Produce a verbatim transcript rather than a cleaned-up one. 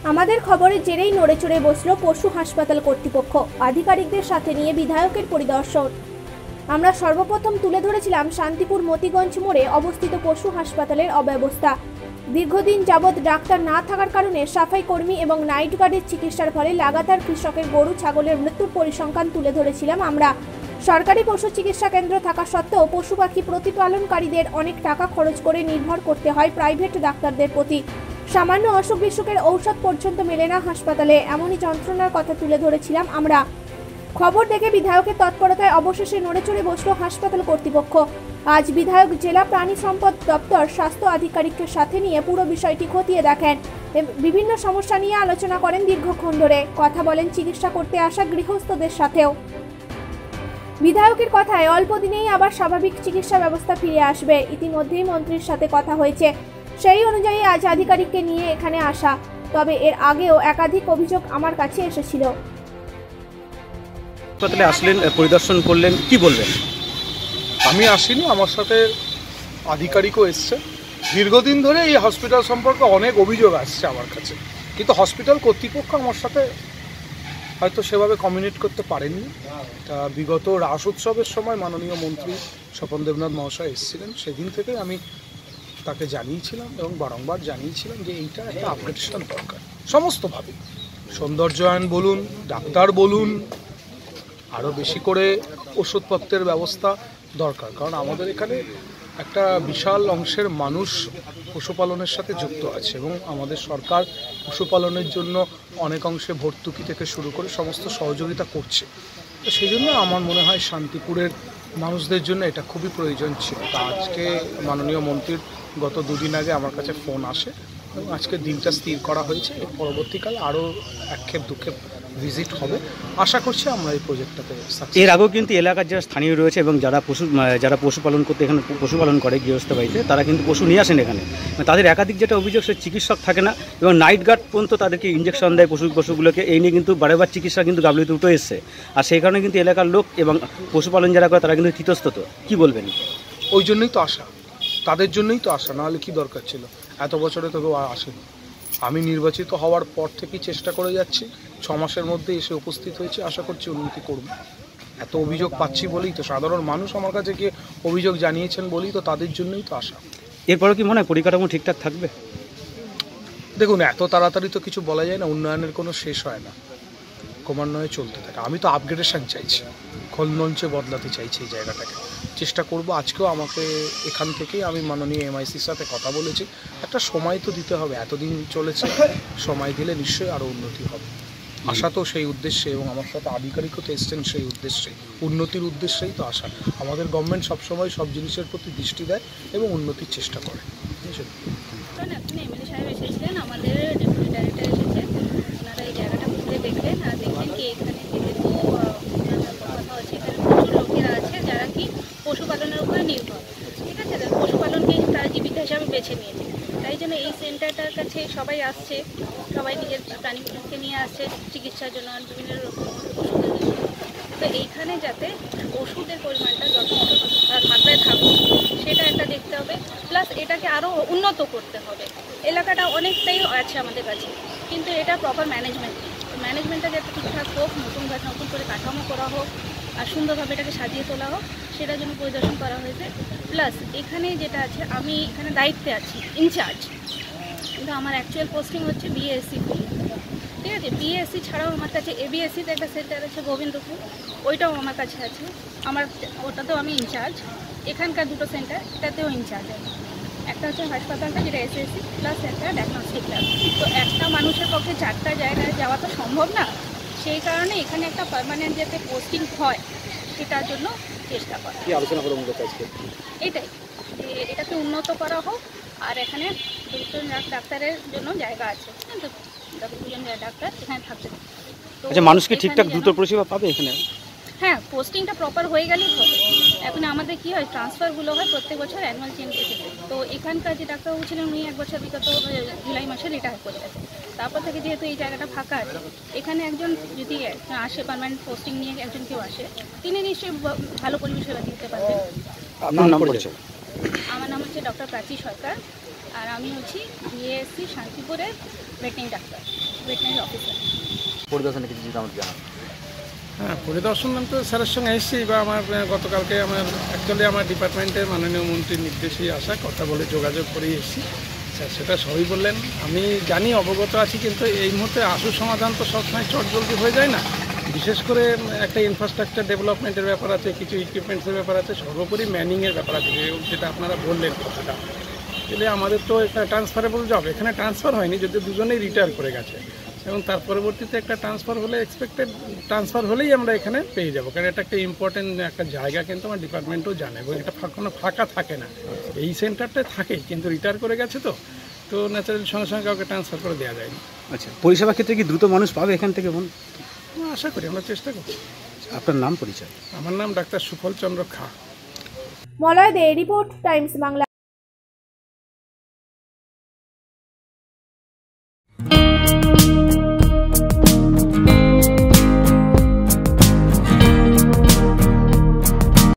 আমাদের খবরের জেরেই নড়েচড়ে বসল পশু হাসপাতাল কর্তৃপক্ষ। আধিকারিকদের সাথে নিয়ে বিধায়কের পরিদর্শন। আমরা সর্বপ্রথম তুলে ধরেছিলাম শান্তিপুর মতিগঞ্জ মোড়ে অবস্থিত পশু হাসপাতালের অব্যবস্থা। দীর্ঘদিন যাবৎ ডাক্তার না থাকার কারণে সাফাই কর্মী এবং নাইট গার্ডের চিকিৎসার ফলে লাগাতার কৃষকের গরু ছাগলের মৃত্যুর পরিসংখ্যান তুলে ধরেছিলাম আমরা। সরকারি পশু চিকিৎসা কেন্দ্র থাকা সত্ত্বেও পশু পাখি প্রতিপালনকারীদের অনেক টাকা খরচ করে নির্ভর করতে হয় প্রাইভেট ডাক্তারদের প্রতি। সামান্য অসুখ বিসুখের ঔষধ পর্যন্ত মেলে না হাসপাতালে, এমনই যন্ত্রণার কথা তুলে ধরেছিলাম আমরা। খবর দেখে বিধায়কের তৎপরতায় অবশেষে নড়েচড়ে বসল হাসপাতাল কর্তৃপক্ষ। আজ বিধায়ক জেলা প্রাণী সম্পদ দপ্তর স্বাস্থ্য আধিকারিকের সাথে নিয়ে পুরো বিষয়টি খতিয়ে দেখেন। বিভিন্ন সমস্যা নিয়ে আলোচনা করেন দীর্ঘক্ষণ ধরে। কথা বলেন চিকিৎসা করতে আসা গৃহস্থদের সাথেও। বিধায়কের কথায় অল্প দিনেই আবার স্বাভাবিক চিকিৎসা ব্যবস্থা ফিরে আসবে। ইতিমধ্যেই মন্ত্রীর সাথে কথা হয়েছে, সেই অনুযায়ী আজ আধিকারিককে নিয়ে এখানে আসা। তবে এর আগেও একাধিক অভিযোগ আমার কাছে এসেছিল। হাসপাতালে আসলেন, পরিদর্শন করলেন, কি বলবেন? আমি আসিনি, আমার সাথে আধিকারিকও এসছে। দীর্ঘদিন ধরে এই হসপিটাল সম্পর্কে অনেক অভিযোগ আসছে আমার কাছে, কিন্তু হসপিটাল কর্তৃপক্ষ আমার সাথে হয়তো সেভাবে কমিউনিকেট করতে পারেননি। তা বিগত রাস উৎসবের সময় মাননীয় মন্ত্রী স্বপন দেবনাথ মহাশয় এসেছিলেন, সেদিন থেকে আমি তাকে জানিয়েছিলাম এবং বারংবার জানিয়েছিলাম যে এইটা একটা আপগ্রেডেশন দরকার সমস্তভাবে। সৌন্দর্যায়ন বলুন, ডাক্তার বলুন, আরও বেশি করে ওষুধপত্রের ব্যবস্থা দরকার। কারণ আমাদের এখানে একটা বিশাল অংশের মানুষ পশুপালনের সাথে যুক্ত আছে এবং আমাদের সরকার পশুপালনের জন্য অনেক অংশে ভর্তুকি থেকে শুরু করে সমস্ত সহযোগিতা করছে। তো সেই জন্য আমার মনে হয় শান্তিপুরের মানুষদের জন্য এটা খুবই প্রয়োজন ছিল। তা আজকে মাননীয় মন্ত্রীর গত দুদিন আগে আমার কাছে ফোন আসে এবং আজকে দিনটা স্থির করা হয়েছে। এর পরবর্তীকালে আরও একক্ষেপ দুক্ষেপ ভিজিট হবে। আশা করছি আমরা এই প্রজেক্টটাতে। এর আগেও কিন্তু এলাকার যারা স্থানীয় রয়েছে এবং যারা পশু যারা পশুপালন করতে এখানে পশুপালন করে গৃহস্থ বাড়িতে, তারা কিন্তু পশু নিয়ে আসেন এখানে। তাদের একাধিক যেটা অভিযোগ, সে চিকিৎসক থাকে না এবং নাইট গার্ড পর্যন্ত তাদেরকে ইঞ্জেকশন দেয় পশু পশুগুলোকে। এই নিয়ে কিন্তু বারেবার চিকিৎসা কিন্তু গাফিলতিতে উঠে এসছে। আর সেই কারণে কিন্তু এলাকার লোক এবং পশুপালন যারা করে তারা কিন্তু ইতস্তত। কি বলবেন? ওই জন্যই তো আসা, তাদের জন্যই তো আসা, নাহলে কি দরকার ছিল? এত বছরে তো কেউ আসেনি। আমি নির্বাচিত হওয়ার পর থেকেই চেষ্টা করে যাচ্ছি, ছ মাসের মধ্যে এসে উপস্থিত হয়েছে। আশা করছি উন্নতি করব। এত অভিযোগ পাচ্ছি বলেই তো, সাধারণ মানুষ আমার কাছে গিয়ে অভিযোগ জানিয়েছেন বলেই তো, তাদের জন্যই তো আসা। এরপরে কি মনে হয় পরিকাঠামো ঠিকঠাক থাকবে? দেখুন, এত তাড়াতাড়ি তো কিছু বলা যায় না, উন্নয়নের কোনো শেষ হয় না, ক্রমান্বয়ে চলতে থাকে। আমি তো আপগ্রেডেশন চাইছি, খোলনলচে বদলাতে চাইছি এই জায়গাটাকে। চেষ্টা করব। আজকেও আমাকে এখান থেকেই আমি মাননীয় এমআইসির সাথে কথা বলেছি। একটা সময় তো দিতে হবে, এতদিন চলেছে, সময় দিলে নিশ্চয়ই আরও উন্নতি হবে। আশা তো সেই উদ্দেশ্যে, এবং আমার সাথে আধিকারিকও তো এসছেন সেই উদ্দেশ্যে, উন্নতির উদ্দেশ্যেই তো আসা। আমাদের গভর্নমেন্ট সবসময় সব জিনিসের প্রতি দৃষ্টি দেয় এবং উন্নতির চেষ্টা করে। বুঝলেন? এমএলএ সাহেব এসেছিলেন, আমাদের ডেপুটি ডাইরেক্টর এসেছেন। ওনারা এই জায়গাটা ঘুরে দেখলেন আর দেখলেন কি এখানে যেহেতু কথা হচ্ছে, এখানে প্রচুর লোকেরা আছে যারা কি পশুপালনের উপরে নির্ভর। ঠিক আছে, পশুপালনকে তারা জীবিকা হিসাবে বেছে নিয়েছে। তাই জন্য এই সেন্টারটার কাছে সবাই আসছে, সবাই নিজের প্রাণীকে নিয়ে আসছে চিকিৎসার জন্য, বিভিন্ন রকম ওষুধের জন্য। তো এইখানে যাতে ওষুধের পরিমাণটা যথেষ্ট মাত্রায় থাকুক সেটা একটা দেখতে হবে। প্লাস এটাকে আরও উন্নত করতে হবে। এলাকাটা অনেকটাই আছে আমাদের কাছে, কিন্তু এটা প্রপার ম্যানেজমেন্ট নেই। ম্যানেজমেন্টটা যাতে ঠিকঠাক হোক, নতুন নতুন করে কাঠামো করা হোক আর সুন্দরভাবে এটাকে সাজিয়ে তোলা হোক, সেটার জন্য পরিদর্শন করা হয়েছে। প্লাস এখানে যেটা আছে, আমি এখানে দায়িত্বে আছি, ইনচার্জ, কিন্তু আমার অ্যাকচুয়াল পোস্টিং হচ্ছে বিএসসি। ঠিক আছে, বিএসসি ছাড়াও আমার কাছে এবিএসসিতে একটা সেন্টার আছে গোবিন্দপুর, ওইটাও আমার কাছে আছে। আমার ওটাতেও আমি ইনচার্জ। এখানকার দুটো সেন্টার, এটাতেও ইনচার্জ আছে। একটা হচ্ছে হাসপাতালটা, যেটা এসএসসি, প্লাস একটা ডায়াগনস্টিক ল্যাব। তো একটা মানুষের পক্ষে চারটা জায়গায় যাওয়া তো সম্ভব না। সেই কারণে এখানে একটা পার্মানেন্ট যাতে পোস্টিং হয় সেটার জন্য চেষ্টা করা। কি আলোচনা করব মূলত আজকে? এটাই, এটাকে উন্নত করা হোক। আর এখানে দুজন ডাক্তারের জন্য জায়গা আছে, কিন্তু দুজন ডাক্তার এখানে থাকতে। আচ্ছা, মানুষ কি ঠিকঠাক দ্রুত পরিষেবা পাবে এখানে? হ্যাঁ, পোস্টিংটা প্রপার হয়ে গেলেই হবে। এখন আমাদের কি হয়, ট্রান্সফারগুলো হয় প্রত্যেক বছর অ্যানুয়াল চেঞ্জ থেকে। তো এখানকার যে ডাক্তারবাবু ছিলেন উনি এক বছর বিগত জুলাই মাসে রিটায়ার করে গেছে। তারপর থেকে যেহেতু এই জায়গাটা ফাঁকা আছে, এখানে একজন যদি আসে পার্মানেন্ট পোস্টিং নিয়ে একজন কেউ আসে, তিনি নিশ্চয়ই ভালো পরিষেবা দিতে পারবেন। আপনার নাম পরিচয়? আমার নাম হচ্ছে ডক্টর প্রাচী সরকার, আর আমি হচ্ছি বিএসসি শান্তিপুরের ভেটেরিনারি ডাক্তার, ভেটেরিনারি অফিসার। পরিদর্শনে কিছু যদি আমাদের জানান। হ্যাঁ, পরিদর্শন তো স্যারের সঙ্গে এসেছি বা আমার আহ, গতকালকে আমার অ্যাকচুয়ালি আমার ডিপার্টমেন্টের মাননীয় মন্ত্রীর নির্দেশেই আসা, কথা বলে যোগাযোগ করে এসেছি। স্যার সেটা সবই বললেন, আমি জানি অবগত আছি, কিন্তু এই মুহূর্তে আশু সমাধান তো সবসময় চটজলদি হয়ে যায় না। বিশেষ করে একটা ইনফ্রাস্ট্রাকচার ডেভেলপমেন্টের ব্যাপার আছে, কিছু ইকুইপমেন্টসের ব্যাপার আছে, সর্বোপরি ম্যানিংয়ের ব্যাপার আছে, যে- যেটা আপনারা বললেন কথাটা। তাহলে আমাদের তো একটা ট্রান্সফারেবল জব, এখানে ট্রান্সফার হয়নি, যদি দুজনেই রিটায়ার করে গেছে, এবং তার পরবর্তীতে একটা ট্রান্সফার হলে এক্সপেক্টেড ট্রান্সফার হলেই আমরা এখানে পেয়ে যাবো, কারণ এটা একটা ইম্পর্টেন্ট একটা জায়গা, কিন্তু আমার ডিপার্টমেন্টও জানে, এবং এটা ফা- কোনো ফাঁকা থাকে না। এই সেন্টারটা থাকেই, কিন্তু রিটায়ার করে গেছে তো তো ন্যাচারালি সঙ্গে সঙ্গে কাউকে ট্রান্সফার করে দেওয়া যায়নি। আচ্ছা, পরিষেবা ক্ষেত্রে কি দ্রুত মানুষ পাবে এখান থেকে বলুন? আমরা আশা করি, আমরা চেষ্টা করছি। আপনার নাম পরিচয়? আমার নাম doctor Sufal Chandra Kha. Malay De, report Times Bangla.